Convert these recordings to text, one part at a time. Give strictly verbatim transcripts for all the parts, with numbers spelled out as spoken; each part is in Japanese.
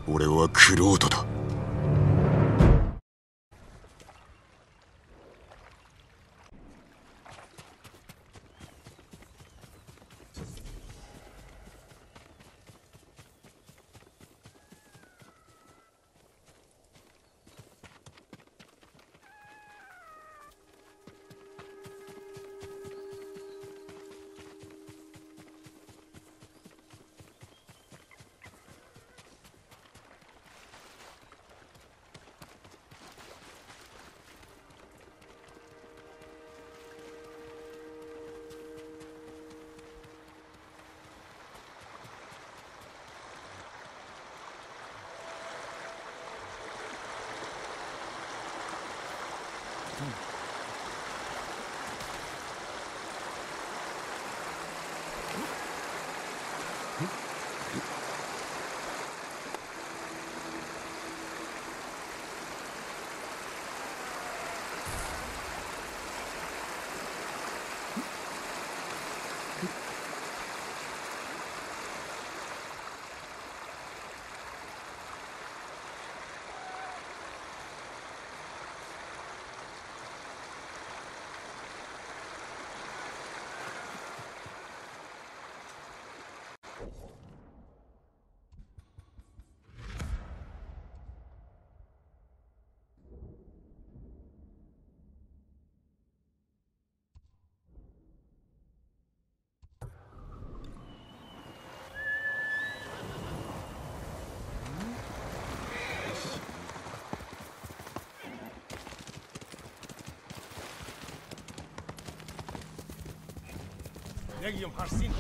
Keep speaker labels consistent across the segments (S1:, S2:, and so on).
S1: 俺は玄人だ。
S2: 내기 좀 할 수 있나?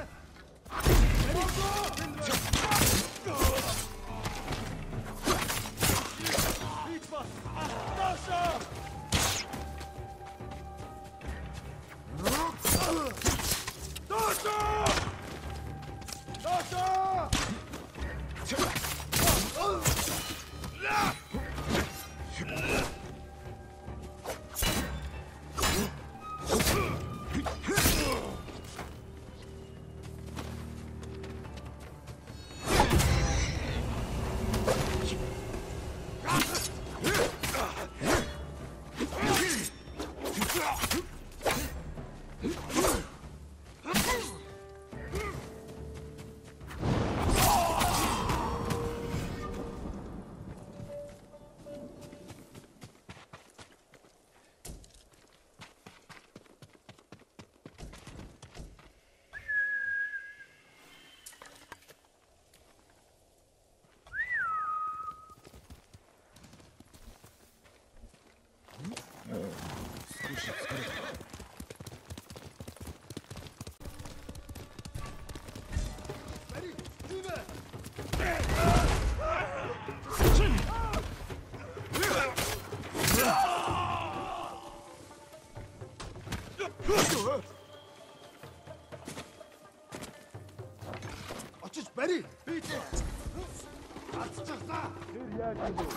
S3: Ready? Beat it! That's just that! Here, yeah, you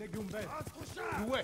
S2: Legion
S3: Duel.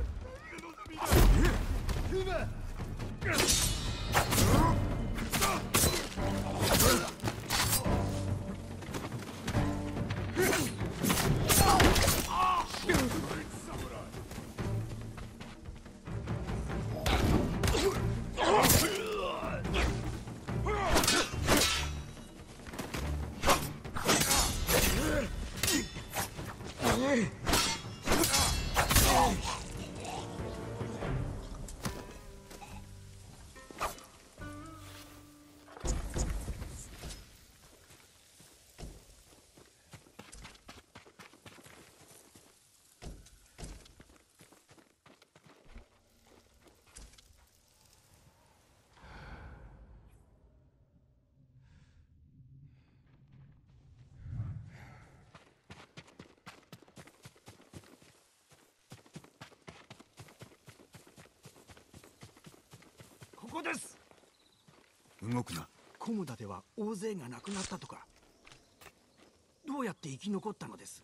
S2: ここです。
S3: 動くな。
S1: コムダでは大勢が亡くなったとか。どうやって生き残ったのです？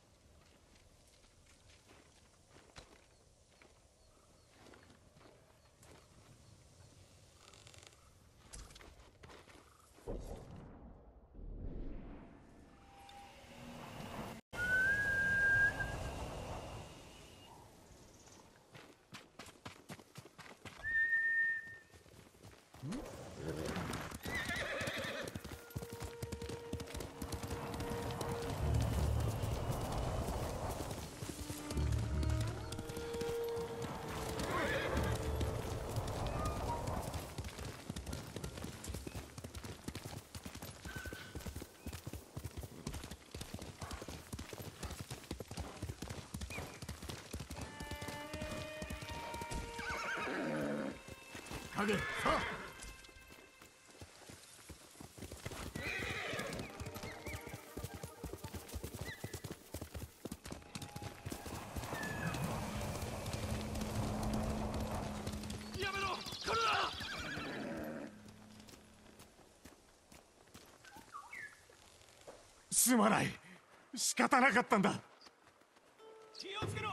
S2: 影、さあ。
S3: やめろ、来るな。
S2: すまない。仕方なかったんだ。
S3: 気をつけろ。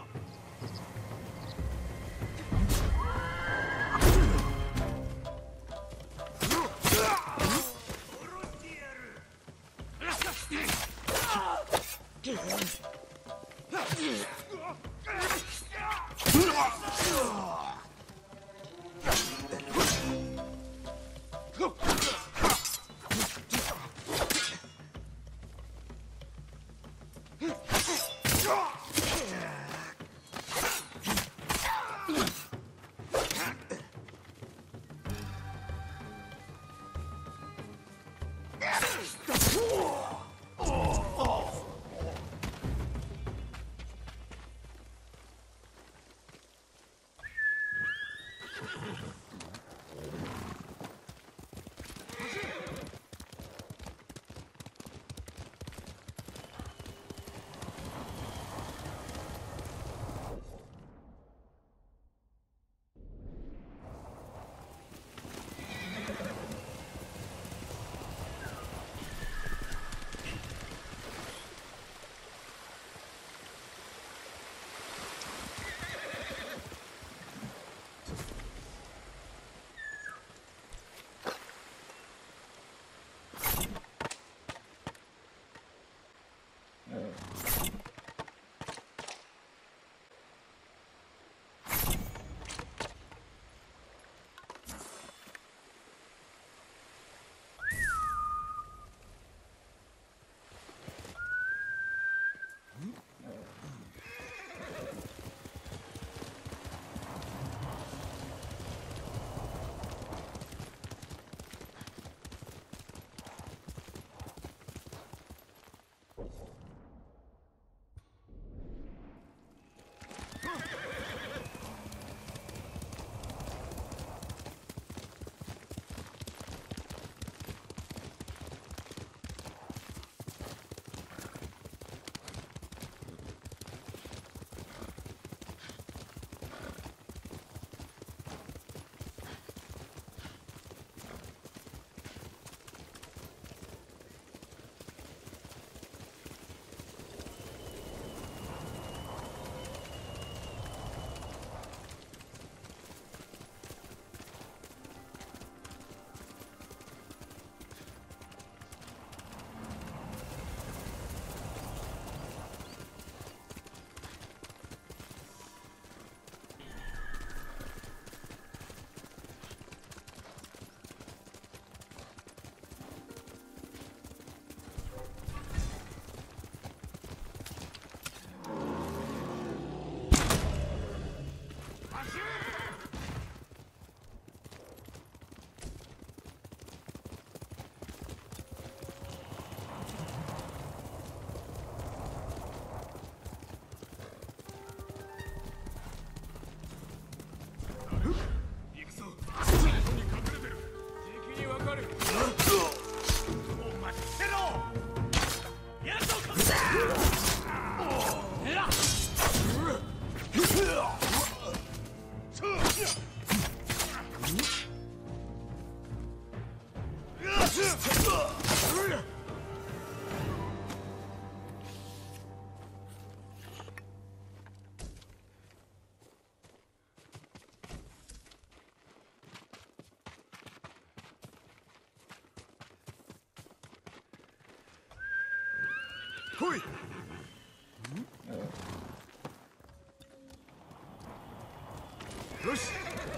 S2: 来い。よし。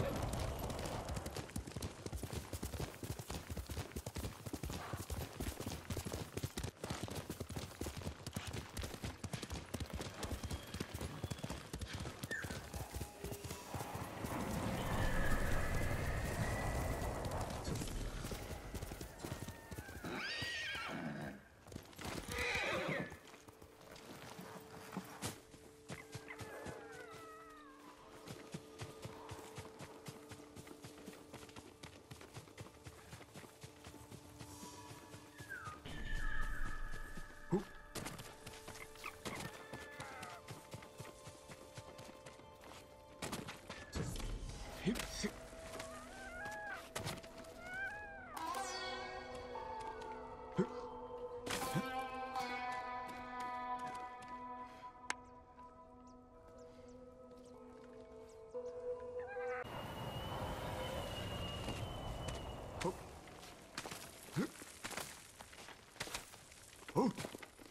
S2: おう。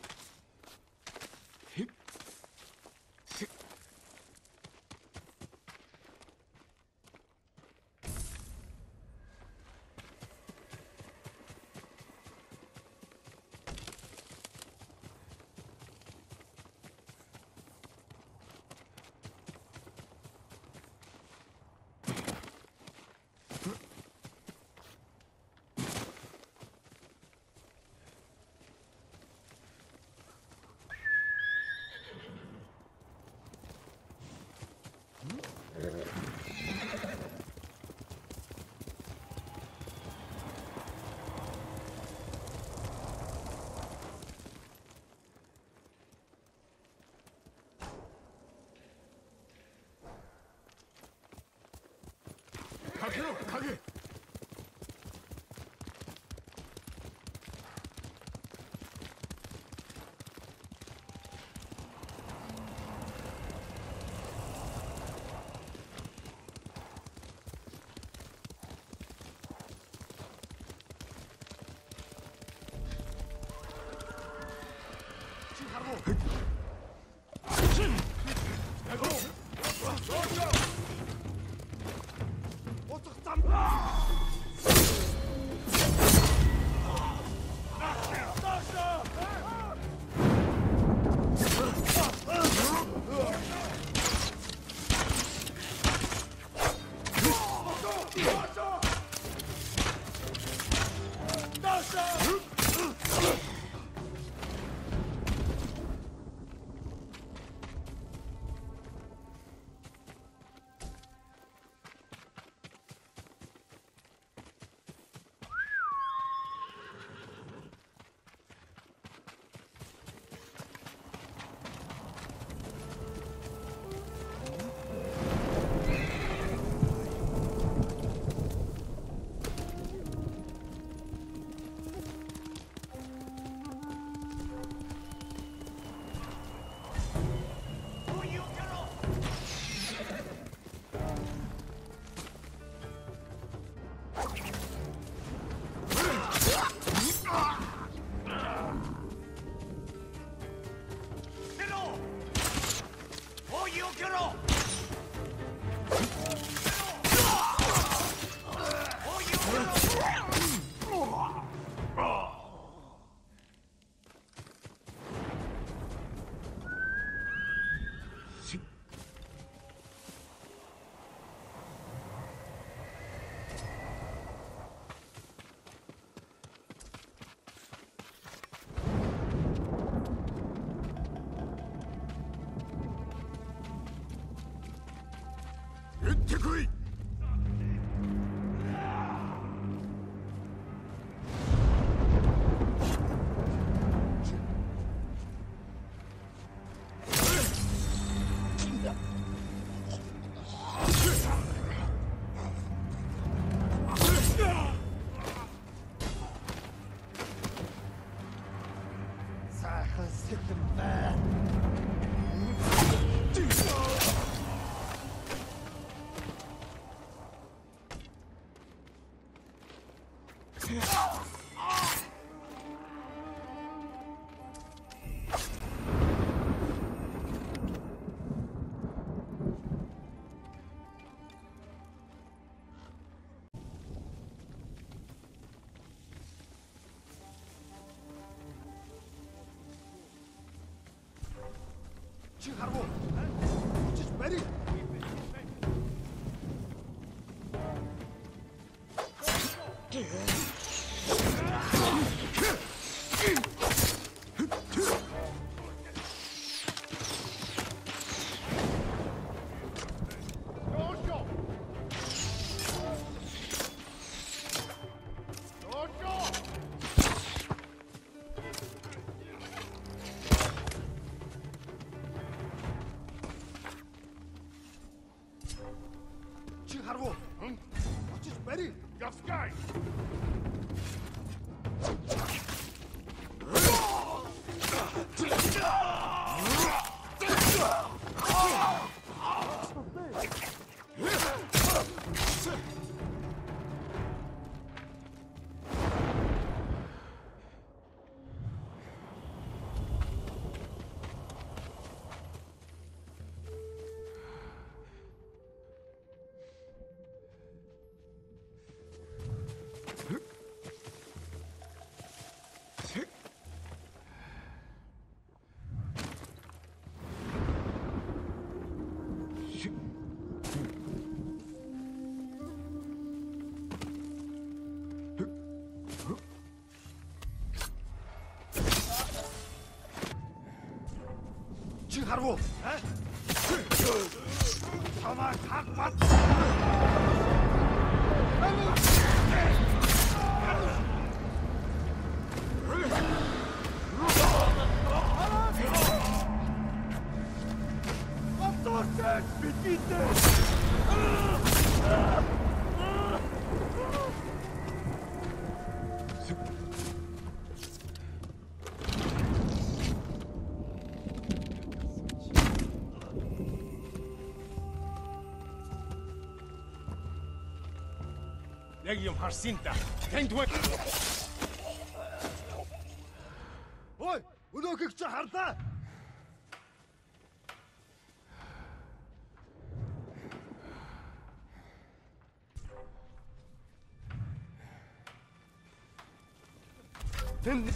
S2: かけろ影。撃ってこい。
S3: Чи харгу. Чиж барь. Чи харгу. Хамаа хаг бат. Авторсэт битээ.
S2: Яг юм харсан та. Танд вэ?
S3: Ой, өнөөхийг чи харлаа. Тэн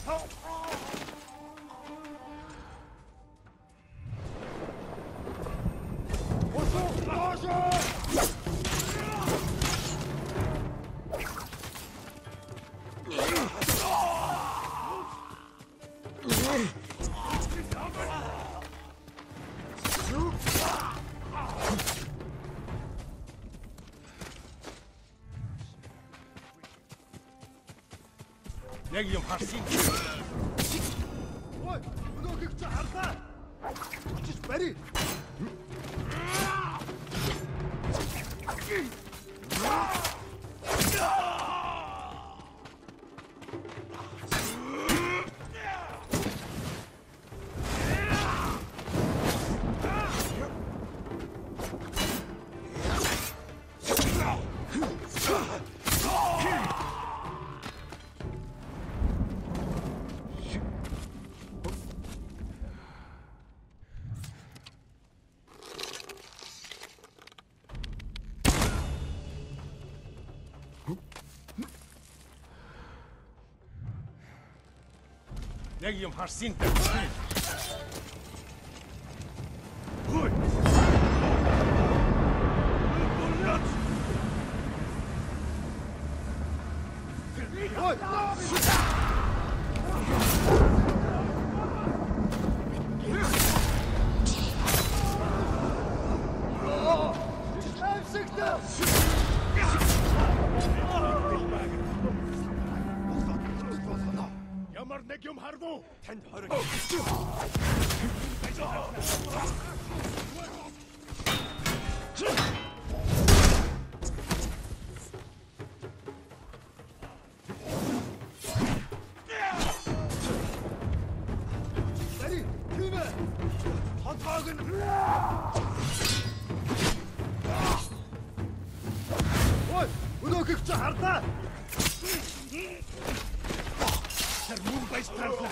S2: Яг юм харсан.
S3: Ой, өнөөхийг чи харлаа. Чиж барь.
S2: Яг юм харсан.
S3: Ой. Ой.
S2: Ямар нэг юм харгу.
S3: Танд хориг. Бари, тиймэ. Хотгоог нь. Ой, өнөөхийг чи харлаа. Тэр мөн байстралаа.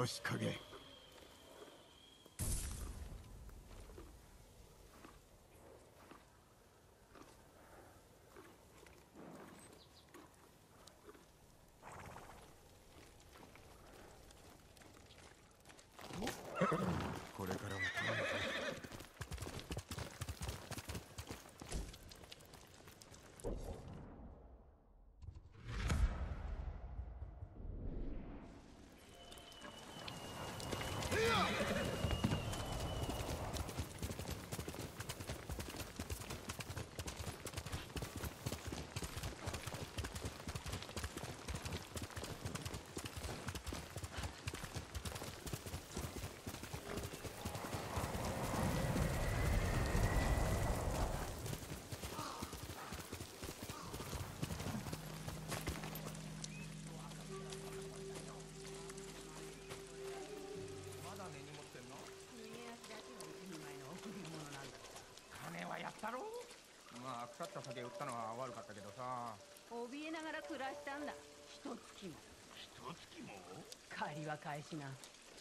S2: よし影。これからも頼むぞ。
S4: だろう。まあ腐った酒売ったのは悪かったけどさ。
S5: 怯えながら暮らしたんだ。一月も。
S4: 一月も？
S5: 借りは返しな。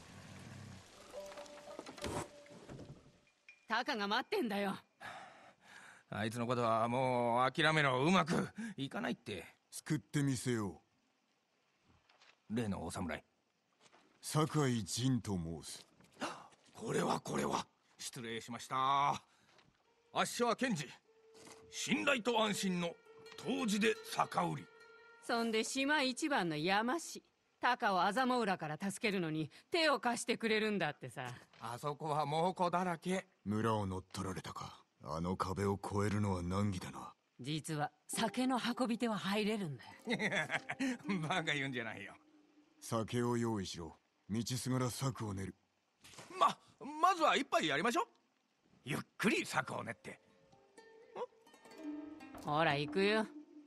S5: タカが待ってんだよ。
S4: あいつのことはもう諦めろ。うまくいかないって。
S2: 救ってみせよ
S4: う。例のお侍
S2: 酒井仁と申す。
S4: これはこれは失礼しました。あっしは検事、信頼と安心の当時で酒売り。
S5: そんで島一番の山師タカをazamo浦から助けるのに手を貸してくれるんだってさ。
S4: あそこは猛虎だらけ。
S2: 村を乗っ取られたか。あの壁を越えるのは難儀だな。
S5: 実は酒の運び手は入れるんだよ。
S4: バカ言うんじゃないよ。
S2: 酒を用意しろ。道すがら策を練る。
S4: ままずは一杯やりましょう。ゆっくり策を練って。
S5: ほら行くよ。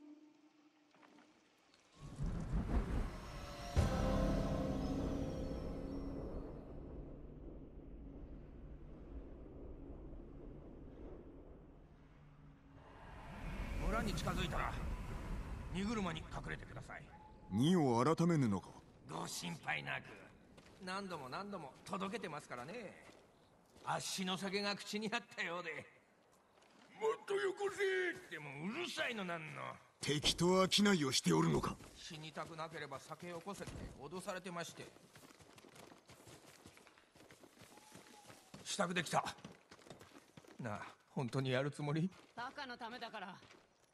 S4: 村に近づいたら荷車に隠れてください。
S2: 荷を改めぬのか。
S4: ご心配なく。何度も何度も届けてますからね。あっしの酒が口にあったようで。もっとよこせってもうるさいのなんの。
S2: 敵と商いをしておるのか。
S4: 死にたくなければ酒をこせって脅されてまして。支度できた。なあ、本当にやるつもり？
S5: タカのためだから。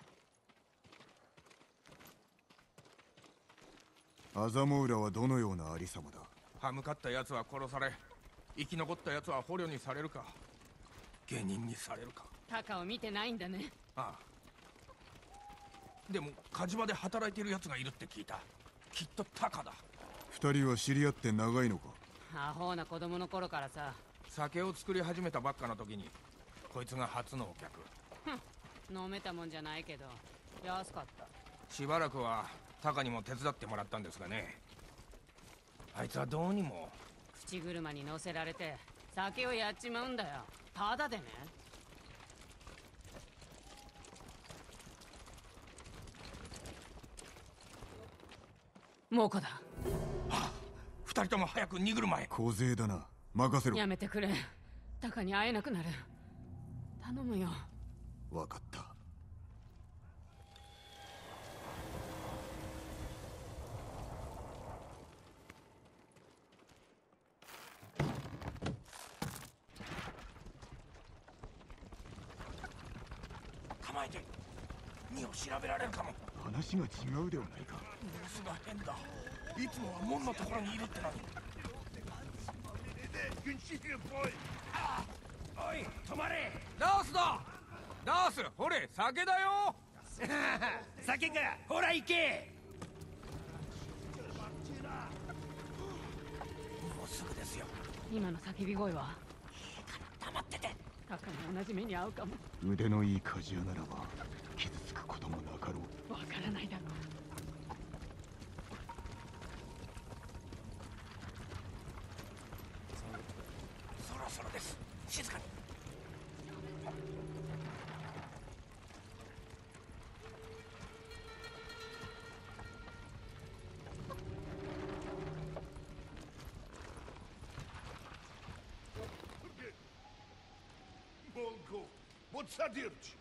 S2: azamo浦はどのようなありさまだ。
S4: 歯向かった奴は殺され、生き残った奴は捕虜にされるか下人にされるか。
S5: タカを見てないんだね。
S4: ああ。でも火事場で働いている奴がいるって聞いた。きっとタカだ。
S2: 二人は知り合って長いのか。
S5: アホな子供の頃からさ。
S4: 酒を作り始めたばっかの時にこいつが初のお客。
S5: 飲めたもんじゃないけど安かった。
S4: しばらくはタカにも手伝ってもらったんですがね。あいつはどうにも。
S5: 口車に乗せられて酒をやっちまうんだよ。ただでね。猛虎だ。は
S4: あ、二人とも早く荷車へ。
S2: 小勢だな。任せろ。
S5: やめてくれ。タカに会えなくなる。頼むよ。
S2: 分かった。
S4: 構えて。荷を調べられるかも。
S2: 話が違うではないか。
S4: 様子が変だ。いつもは門のところにいるってのに。ああ、おい止まれ。ダースだ。ダース、ほれ酒だよ。酒か。ほら行け。もうすぐですよ。
S5: 今の叫び声は。
S4: いいから黙ってて。
S5: タカに同じ目に遭うかも。
S2: 腕のいい鍛冶屋ならば傷つくこともなかろう。
S5: わからないだろう。
S4: そろそろです。静かに。
S3: Iko, Botsadirch.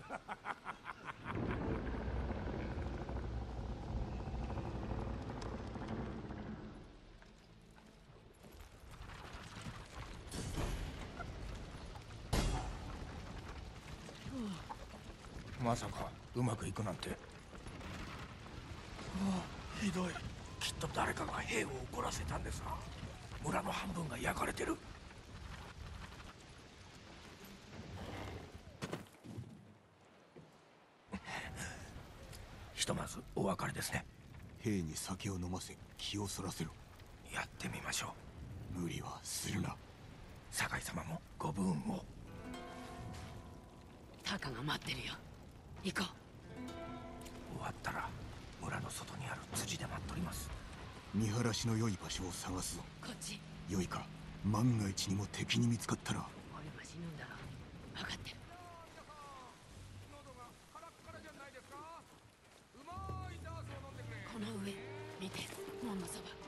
S4: まさかうまくいくなんて。ああ、ひどい。きっと誰かが兵を怒らせたんですな。村の半分が焼かれてる。ひとまずお別れですね。
S2: 兵に酒を飲ませ気をそらせろ。
S4: やってみましょ
S2: う。無理はするな。
S4: 酒井様もご武運を。
S5: タカが待ってるよ。行こう。
S4: 終わったら村の外にある辻で待っとります。
S2: 見晴らしの良い場所を探すぞ。
S5: こっち。
S2: 良いか、万が一にも敵に見つかったら。
S5: 俺は死ぬんだろう。分かってる。
S4: 喉がカラッカラじゃないですか。うまいダースを飲んでくれ。
S5: この上見て、門のそば。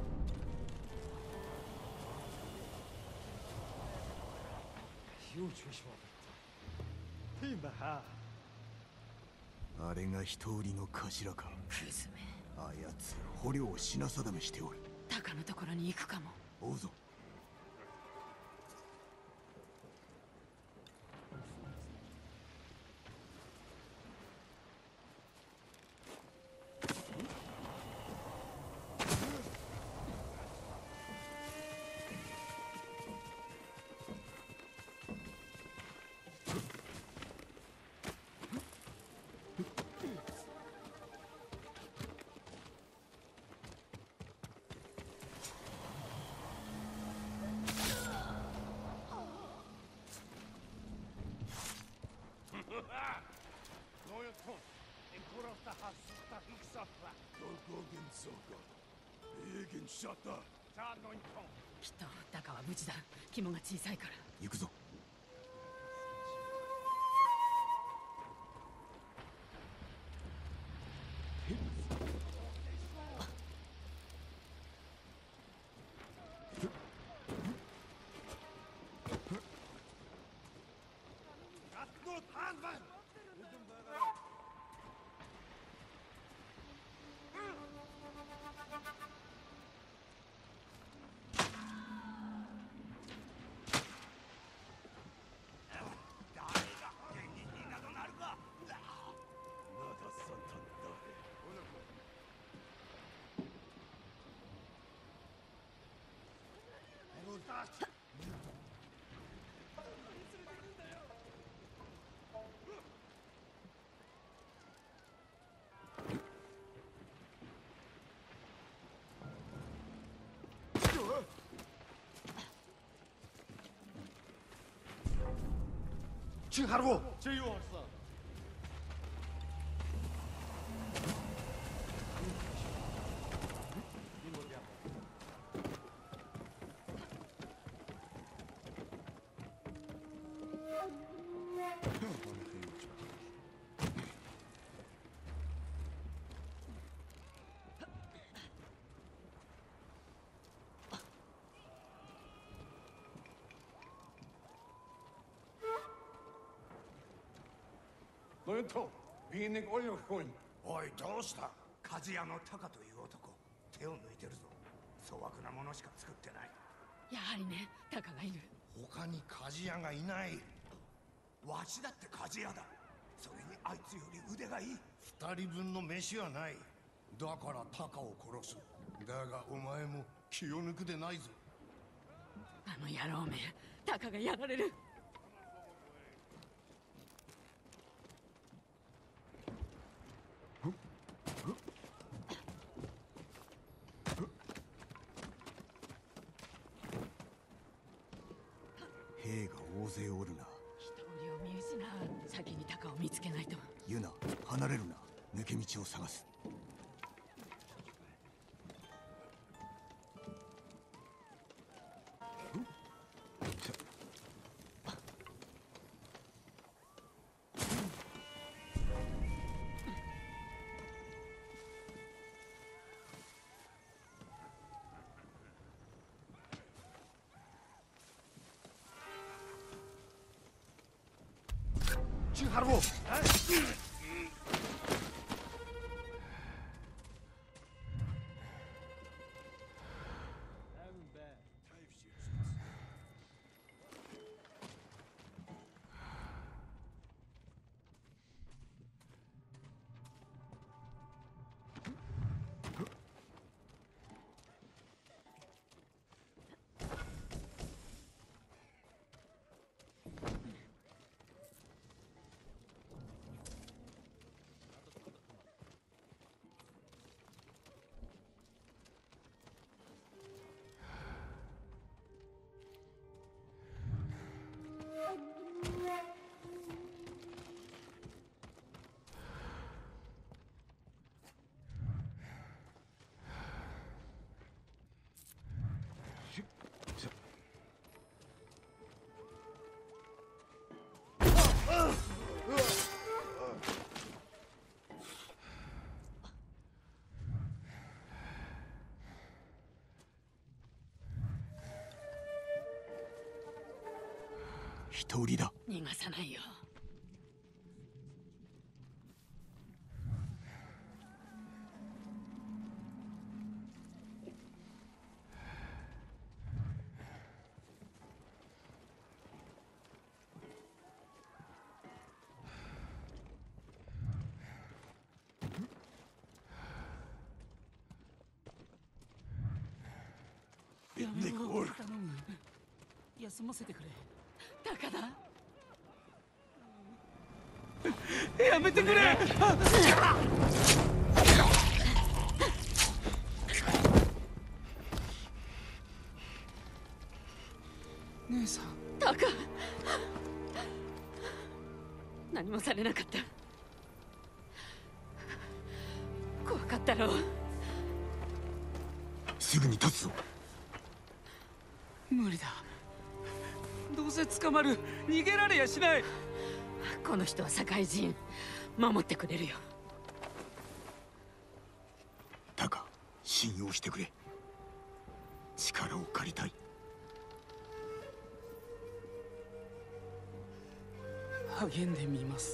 S2: あれが人売りの頭か。
S5: クズめ。
S2: あやつ捕虜を品定めしておる。
S5: タカのところに行くかも。
S2: 追うぞ。
S5: きっとタカは無事だ。肝が小さいから。
S2: 行くぞ。
S3: 칭하루. 너희 또 비행기 올려고 있.
S1: おい、どうした？鍛冶屋のタカという男、手を抜いてるぞ。粗悪なものしか作ってない。
S5: やはりね、タカがいる。
S3: 他に鍛冶屋がいない。
S1: わしだって鍛冶屋だ。それにあいつより腕がいい。
S3: 二人分の飯はない。だからタカを殺す。だがお前も気を抜くでないぞ。
S5: あの野郎め、タカがやられる。
S2: 兵が大勢おるな。
S5: 人売りを見失う。先にタカを見つけないと。
S2: ユナ、離れるな。抜け道を探す。 去哈鲁。哎。
S1: 一人だ。
S5: 逃がさないよ。
S2: やめろ、頼む。
S5: 休ませてくれ。高田。
S2: やめてくれ。姉さん。
S5: 高。何もされなかった。怖かったろう。
S1: すぐに立つぞ。
S2: 無理だ。どうせ捕まる。逃げられやしない。
S5: この人は堺人。守ってくれるよ。
S1: タカ、信用してくれ。力を借りたい。
S2: 励んでみます。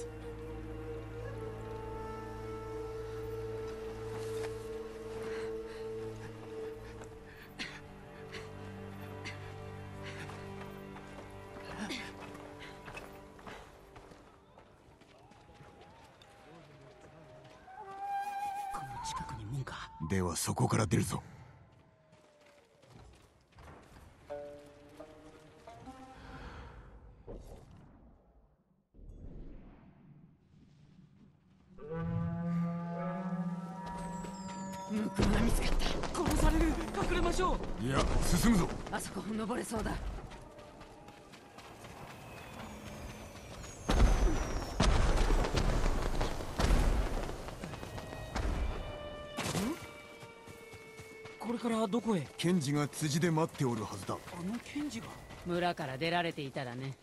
S1: ではそこから出るぞ。
S5: 向こうが見つかった。
S2: 殺される。隠れましょ
S1: う。いや、進むぞ。
S5: あそこ登れそうだ。
S2: これからどこへ？
S1: 検事が辻で待っておるはずだ。
S2: あの検事が？
S5: 村から出られていたらね。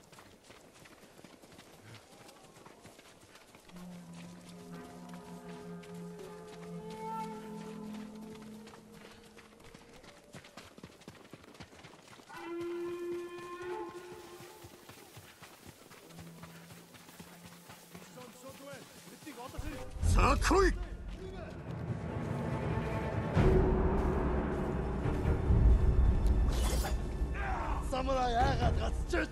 S1: さあ来い。
S6: Samurai Agatha's church.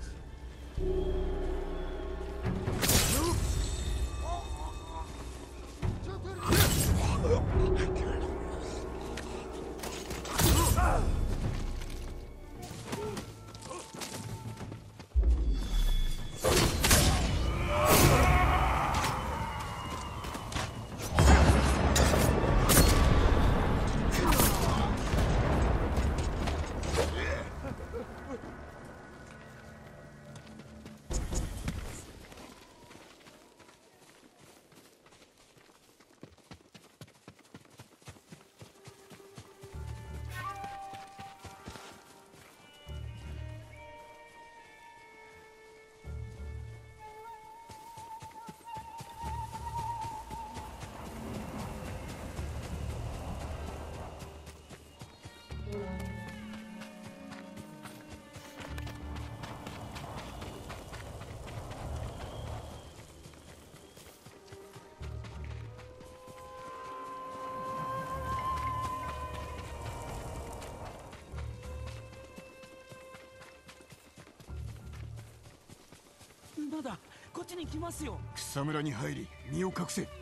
S7: まだこっちに来ますよ。
S2: 草むらに入り身を隠せ。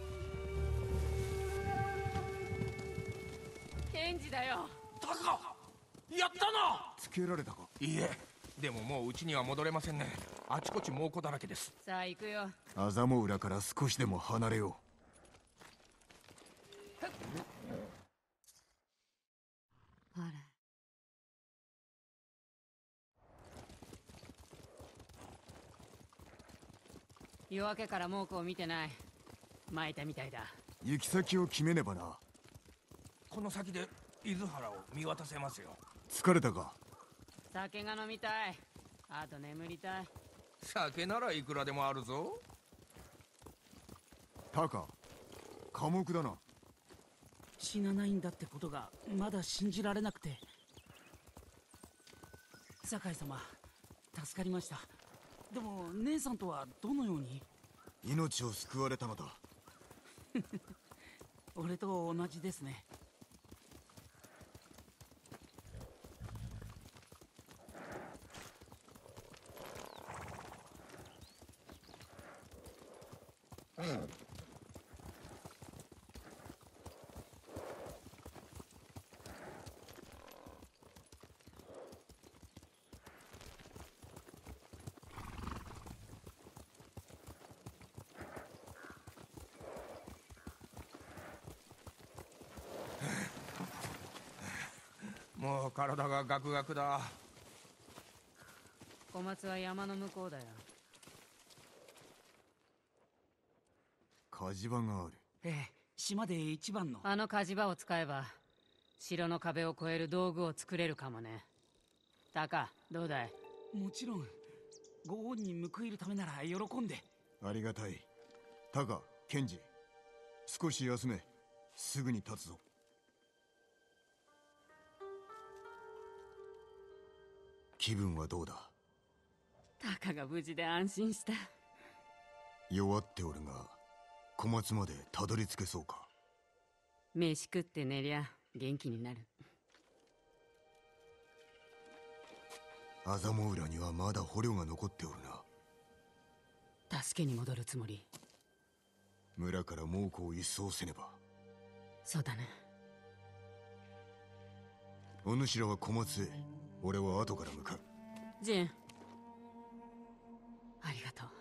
S5: ケンジだよ。
S4: タカ、やったな。
S2: つけられたか。
S4: いいえ、でももううちには戻れませんね。あちこち猛虎だらけです。
S5: さあ行くよ。
S2: アザモ浦から少しでも離れよ
S5: ほら。夜明けから猛虎を見てない。巻いたみたいだ。
S2: う。行き先を決めねばな。
S4: この先で伊豆原を見渡せますよ。
S2: 疲れたか。
S5: 酒が飲みたい。あと眠りたい。
S4: 酒ならいくらでもあるぞ。
S2: タカ、寡黙だな。
S7: 死なないんだってことがまだ信じられなくて。酒井様、助かりました。でも姉さんとはどのように？
S2: 命を救われたのだ。
S7: 俺と同じですね。
S4: もう体がガクガクだ。
S5: 小松は山の向こうだよ。
S2: 火事場がある。
S7: ええ、島で一番の。
S5: あの火事場を使えば城の壁を越える道具を作れるかもね。タカ、どうだい？
S7: もちろん。ご恩に報いるためなら喜んで。
S2: ありがたい。タカ、ケンジ、少し休め。すぐに立つぞ。気分はどうだ？
S5: タカが無事で安心した。
S2: 弱っておるが小松までたどり着けそうか？
S5: 飯食って寝りゃ元気になる。
S2: アザモ浦にはまだ捕虜が残っておるな。
S5: 助けに戻るつもり？
S2: 村から猛虎を一掃せねば。
S5: そうだね。
S2: お主らは小松へ、俺は後から向かう。
S5: ジン、ありがとう。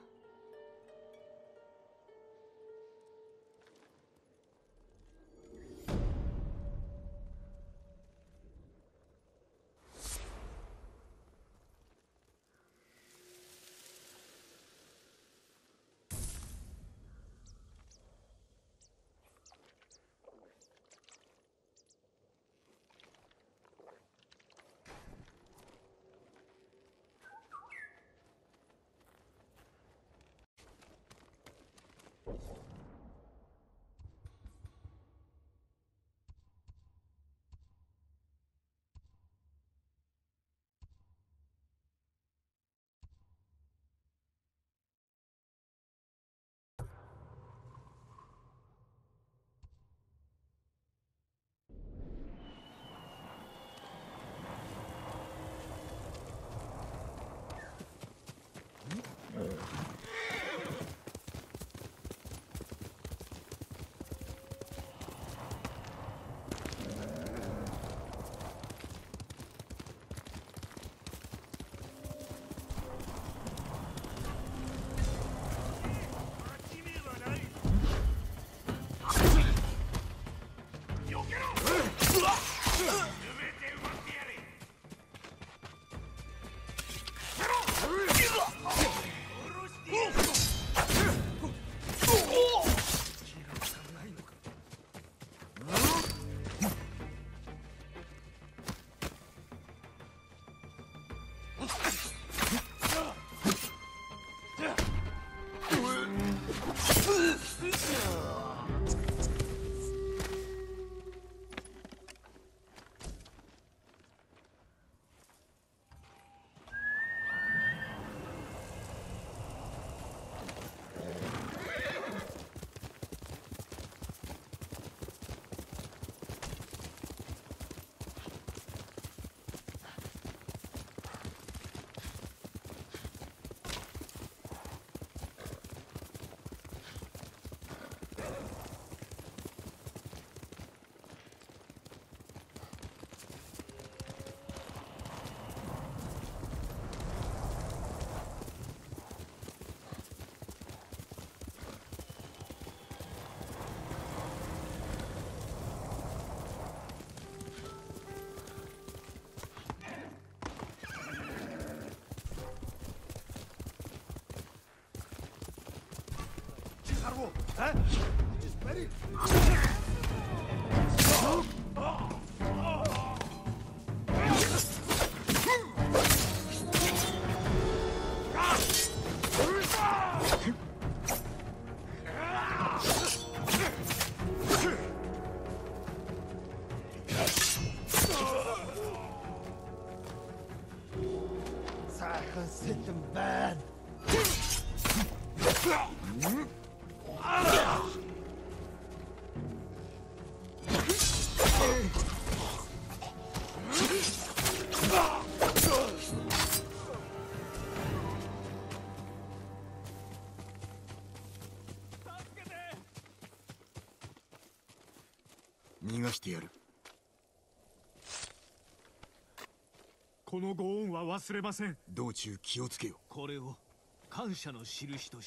S2: 逃がしてやる。
S8: このご恩は忘れません。
S2: 道中気をつけよ。
S8: これを感謝の印として。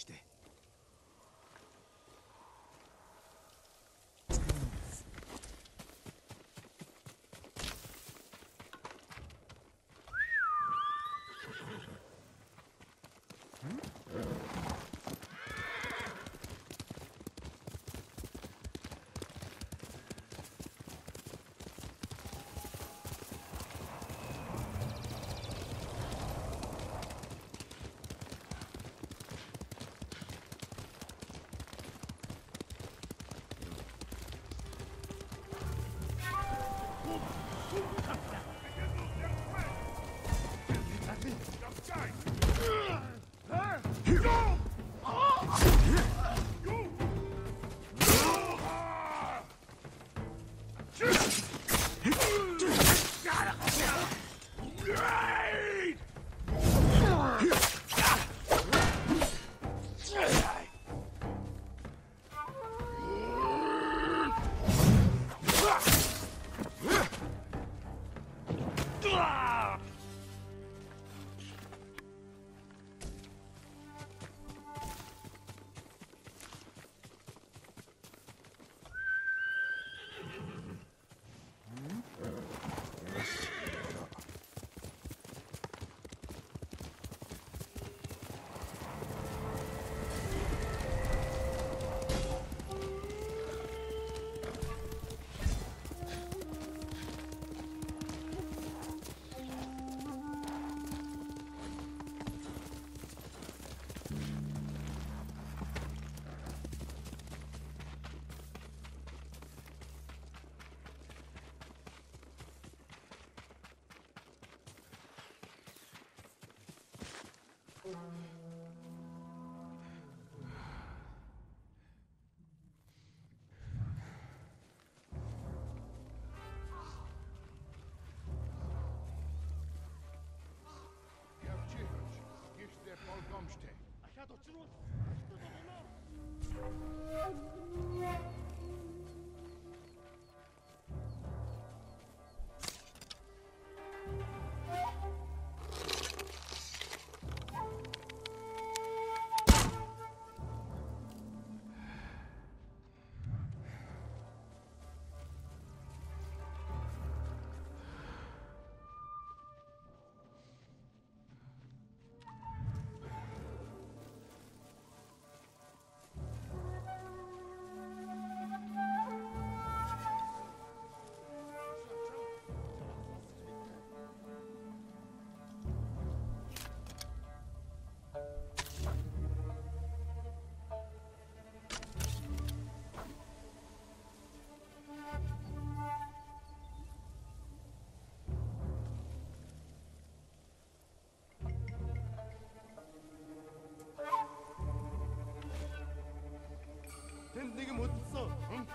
S6: 내게 못 써. 응?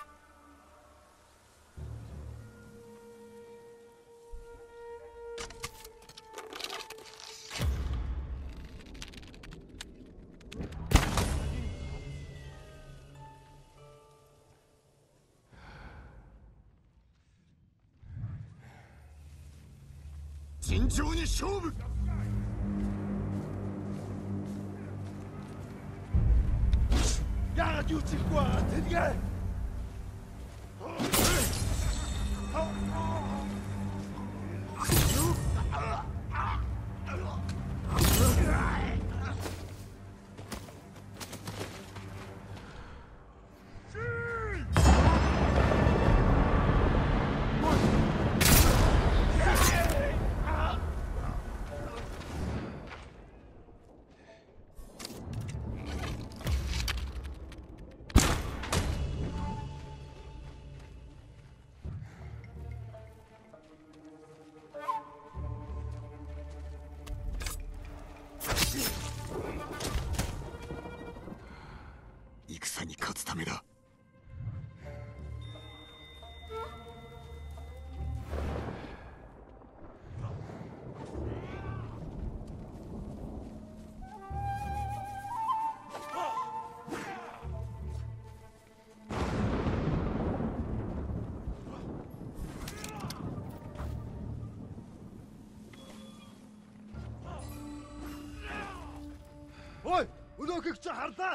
S2: 진정히勝負!
S6: 야, 뉴칠 거야, 드디어!
S2: 戦に勝つためだ。
S6: Ой, өнөөхийг чи харлаа.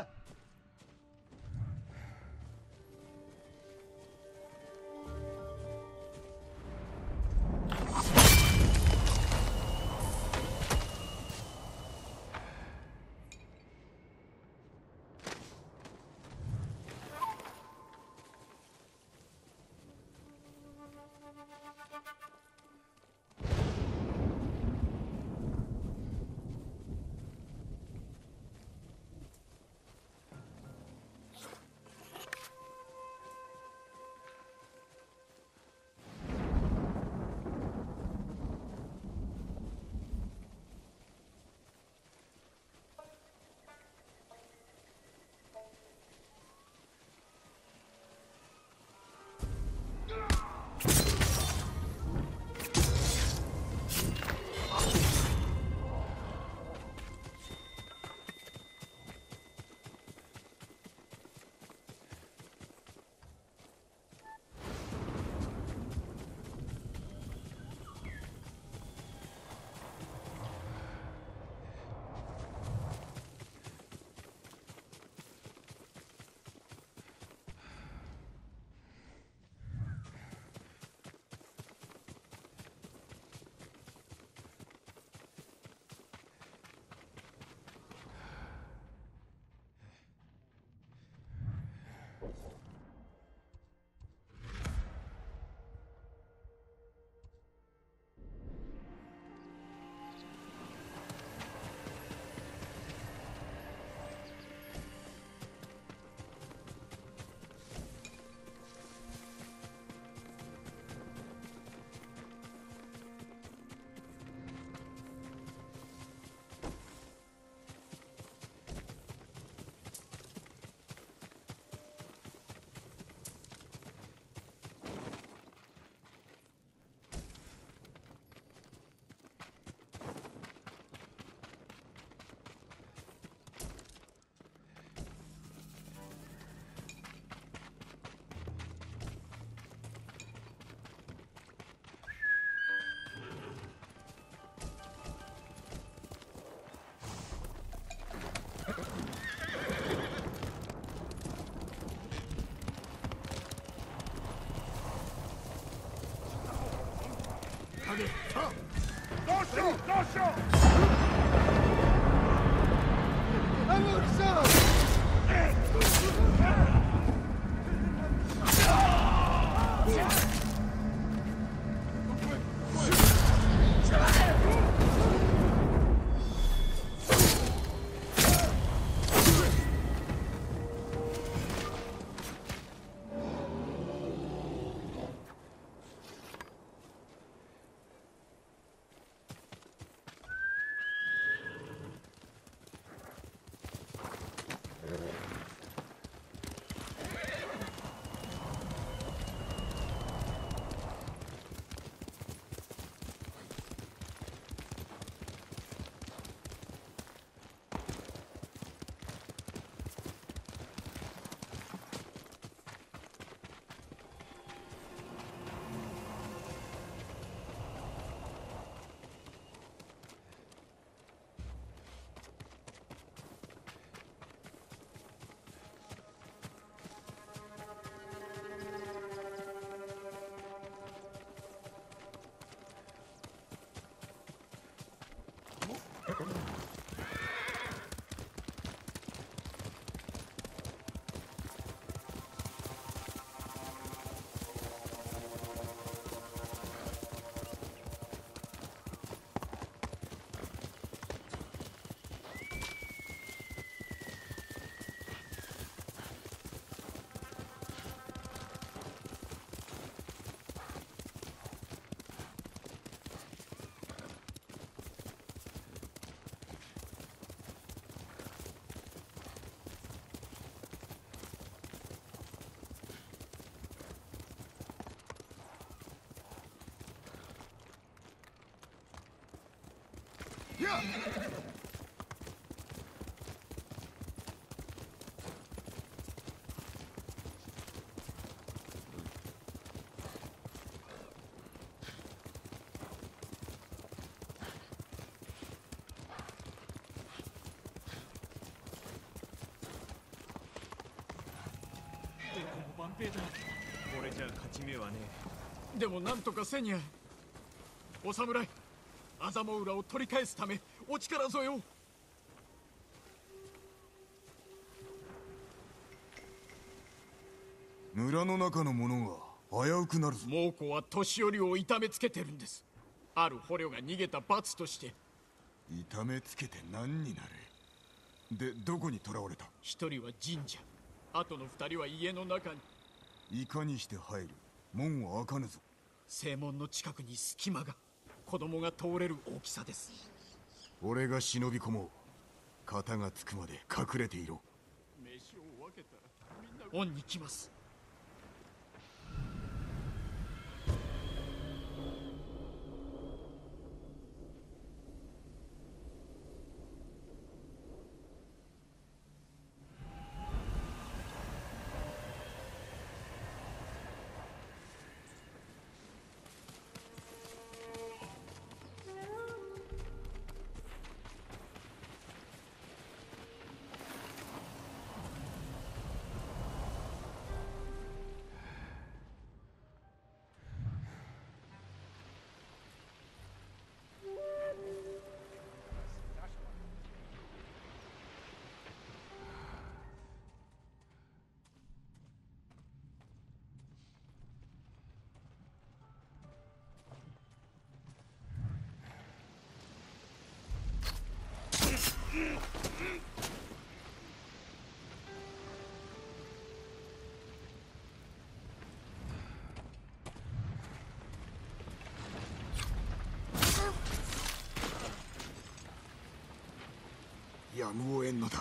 S8: これじゃ勝ち目はねえ。でもなんとかせにゃ。お侍、アザモ浦を取り返すためお力添えを。
S2: 村の中の者が危うくなるぞ。
S8: 猛虎は年寄りを痛めつけてるんです。ある捕虜が逃げた罰として。
S2: 痛めつけて何になれ。で、どこに囚われた？
S8: 一人は神社、あとの二人は家の中に。
S2: いかにして入る？門は開かぬぞ。
S8: 正門の近くに隙間が、子供が通れる大きさです。
S2: 俺が忍び込もう。肩がつくまで隠れていろ。
S8: 飯を分けたらみんな恩に来ます。
S2: やむを得んのだ。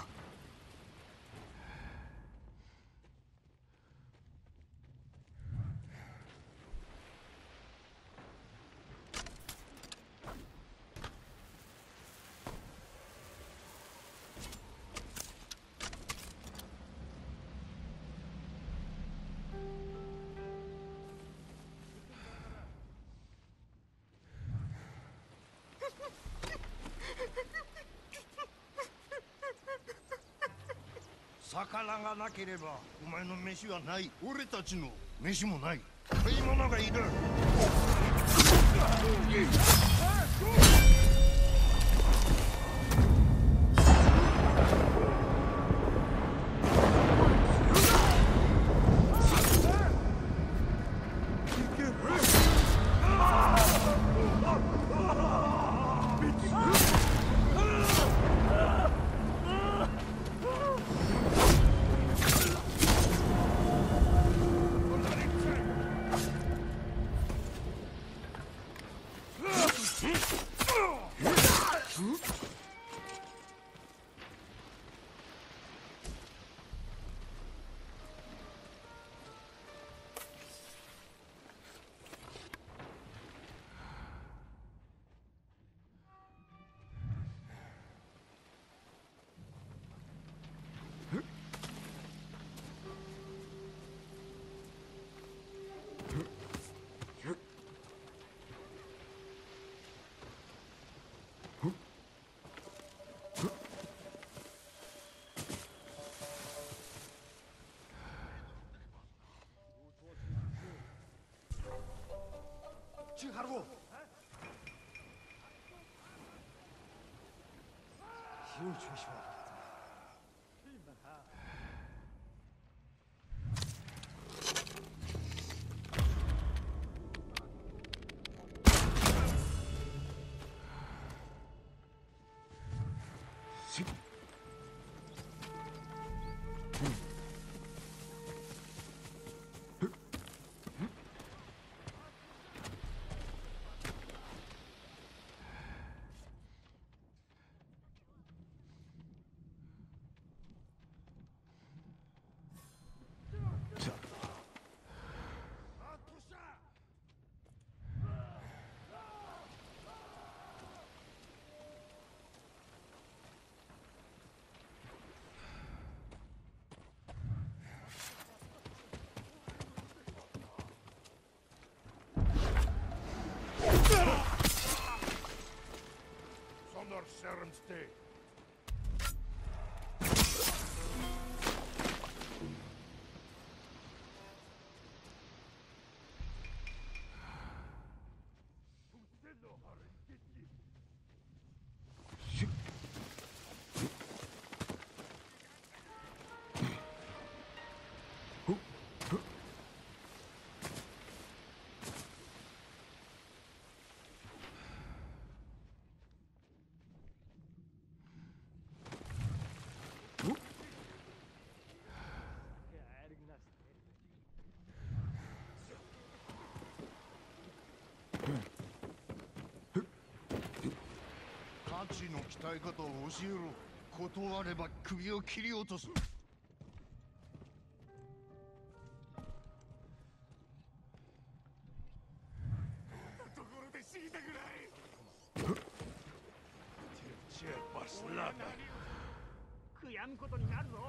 S3: 魚がなければお前の飯はない。俺たちの飯もない。食い物がいる。
S6: 칭하라고. 휴 조심하라.
S3: stay. 価値の鍛え方を教えろ。断れば首を切り落とす。ところで死にたくない。
S6: 悔やむことになるぞ。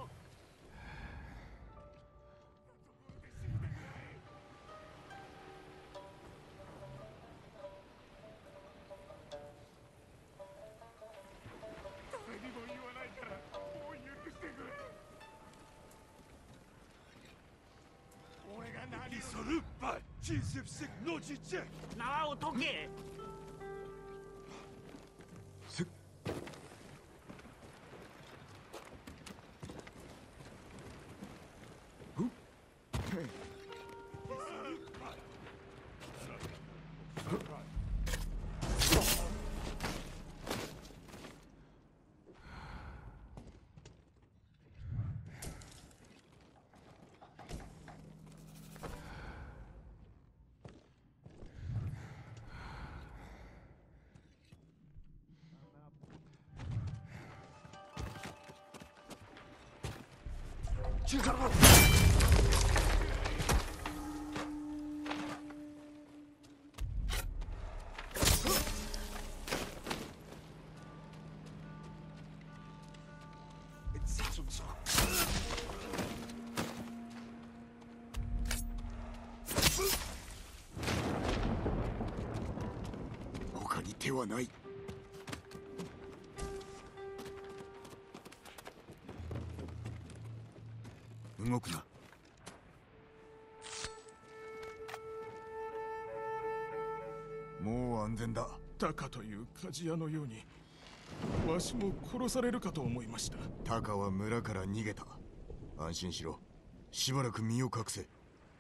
S6: 縄を解け。
S2: 他に手はない。動くな。もう安全だ。
S8: タカという鍛冶屋のようにわしも殺されるかと思いました。
S2: タカは村から逃げた。安心しろ。しばらく身を隠せ。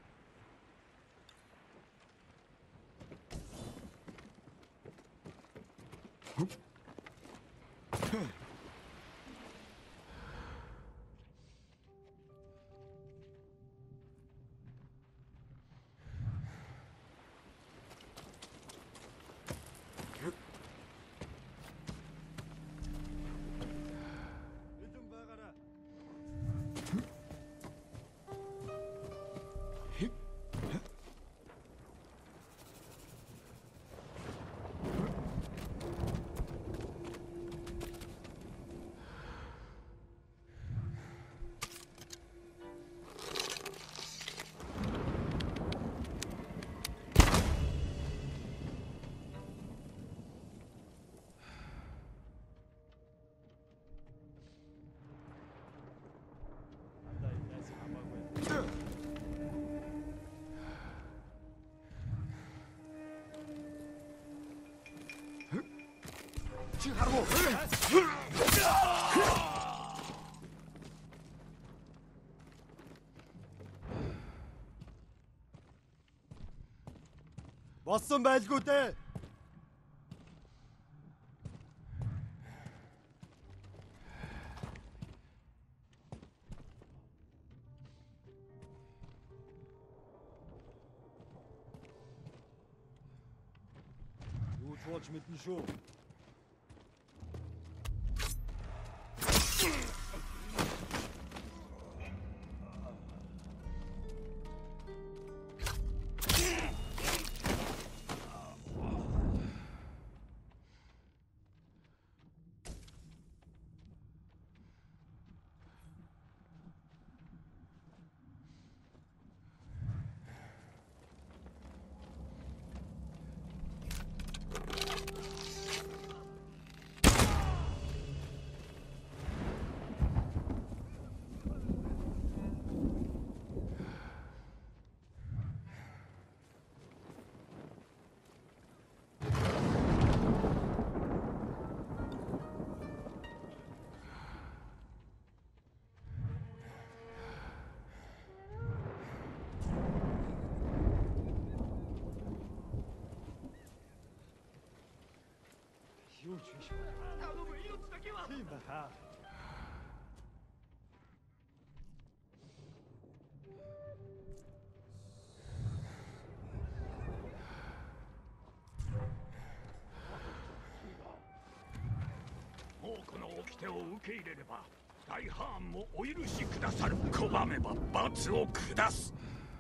S9: Was zum Beispiel Gute? Gut, watch mit dem Schuh.
S10: もうこの掟を受け入れれば大ハーンもお許しくださる。拒めば罰を下す。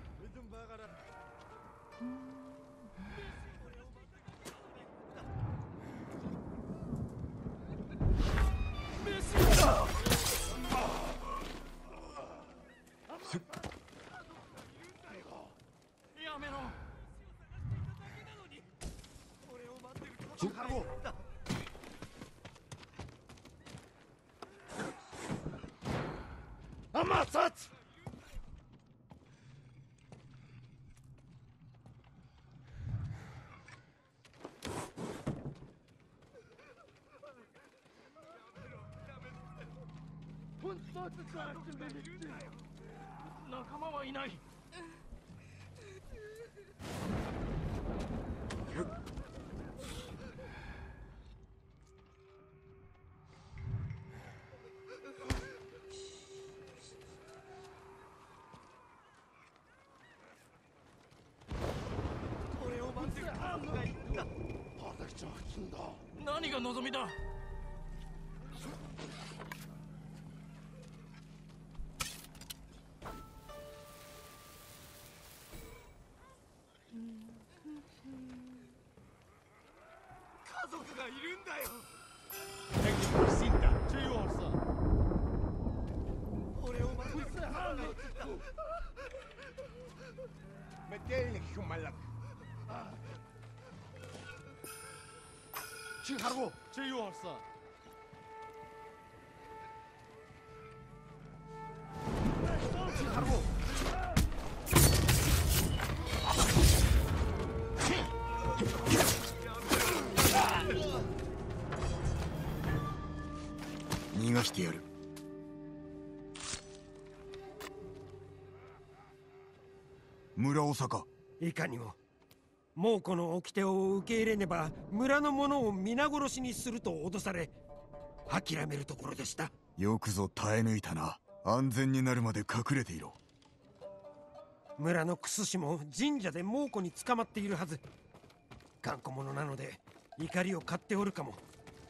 S8: やめろ。
S9: Амасац!
S8: 仲間はいない。何が望みだ。
S4: 家族がいるんだよ。俺を守る。
S3: متالك شو مالك شي خربو
S9: Çi yorsa?
S3: شي خربو
S2: 逃がしてやる。村長か。
S11: いかにも猛虎の掟を受け入れねば村の者を皆殺しにすると脅され諦めるところでした。
S2: よくぞ耐え抜いたな。安全になるまで隠れていろ。
S11: 村のクス氏も神社で猛虎に捕まっているはず。頑固者なので怒りを買っておるかも。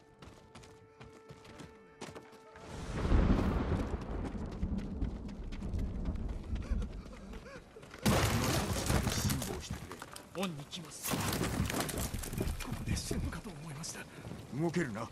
S8: 恩に来ます。ここで死ぬかと思いました。
S2: 動けるな。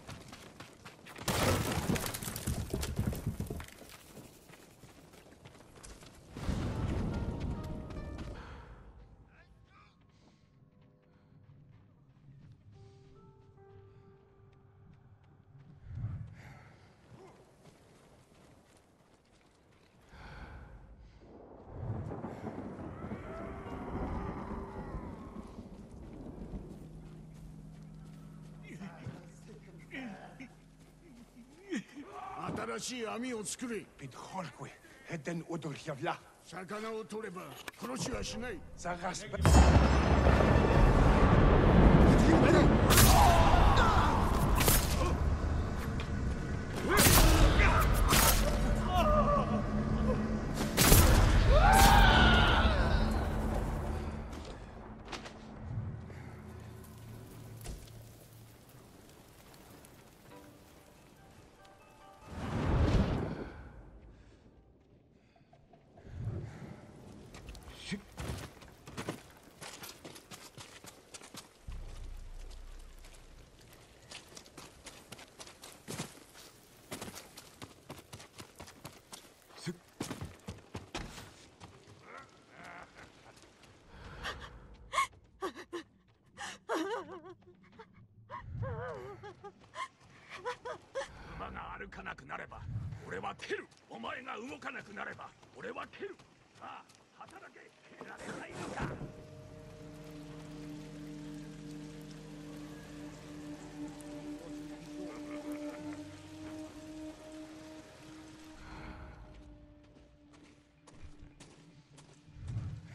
S3: 新しい網を作れ。
S1: ادخلكوا هدن ودول يفلا
S3: 魚を取れば殺しはしない。
S1: زغاس
S10: 馬が歩かなくなれば俺は蹴る。お前が動かなくなれば俺は蹴る。さあ働け。蹴られないのか。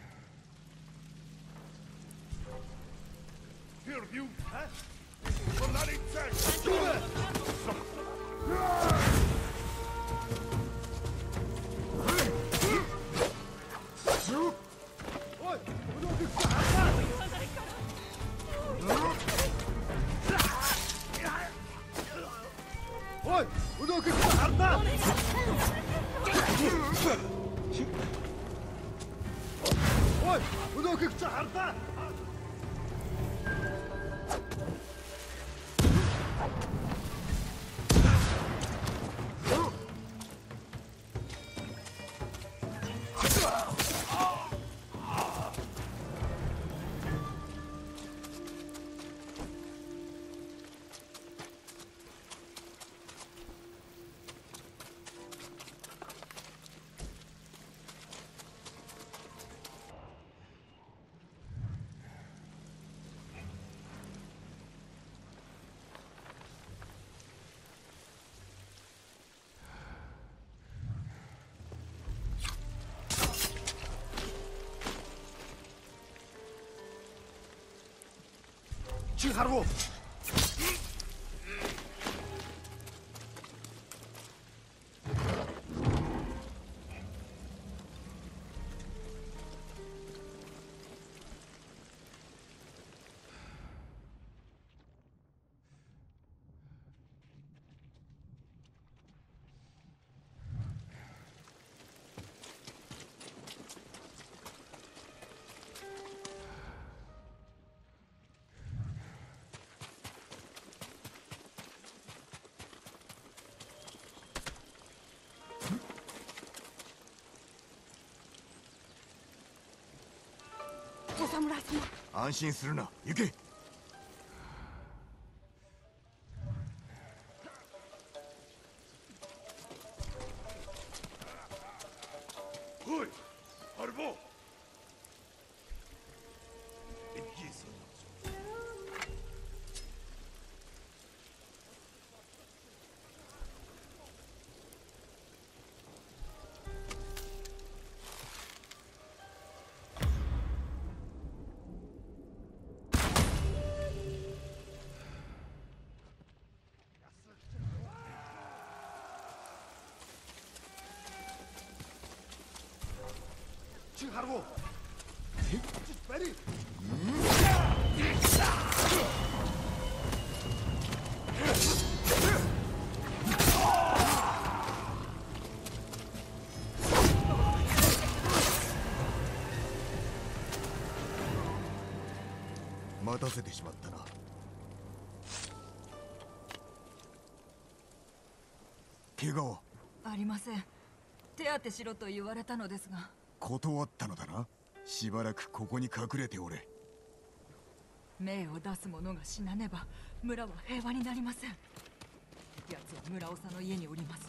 S3: Here, you.
S9: Чихарвуу.
S5: お侍様。
S2: 安心するな。行け。
S10: おい、ハルボー。
S9: Чихарвуу. Бари.
S2: 待たせてしまったな。怪我は？
S12: ありません。手当てしろと言われたのですが。
S2: 断ったのだな。しばらくここに隠れておれ。
S12: 命を出す者が死なねば村は平和になりません。奴は村長の家におります。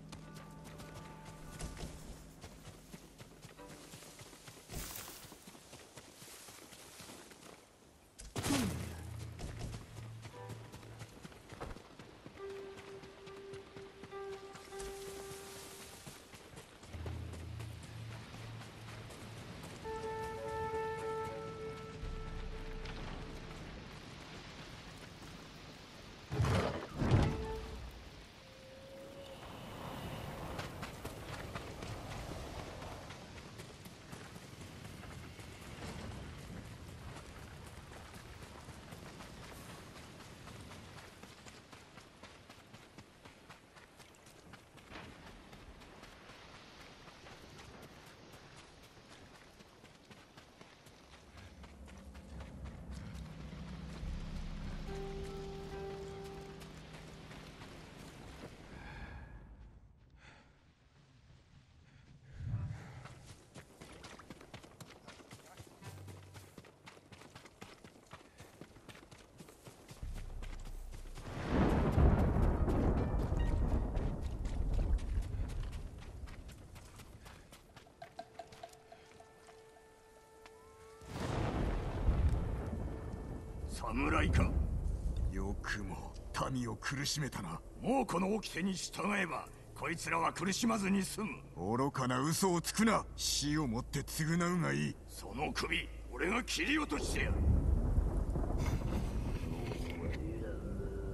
S10: 侍か。
S2: よくも民を苦しめたな。
S10: もうこの掟に従えばこいつらは苦しまずに済む。
S2: 愚かな嘘をつくな。死をもって償うがいい。
S10: その首俺が切り落としてやる。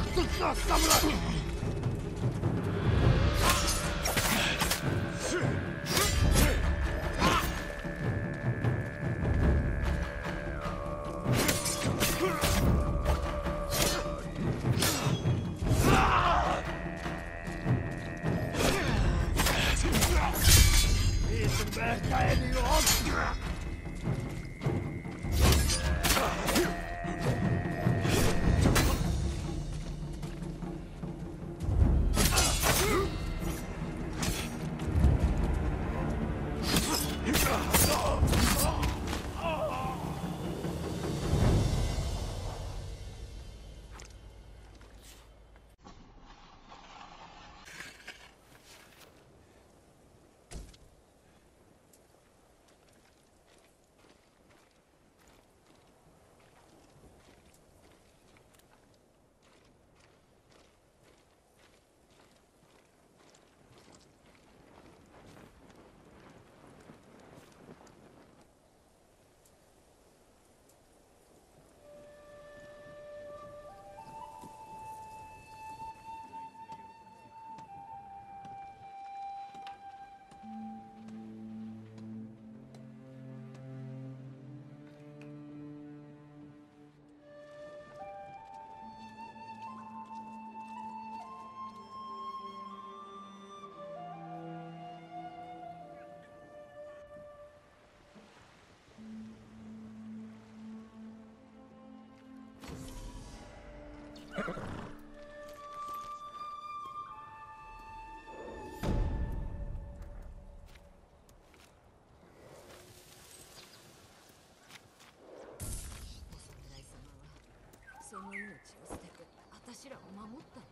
S12: その命を捨てて私らを守ったの。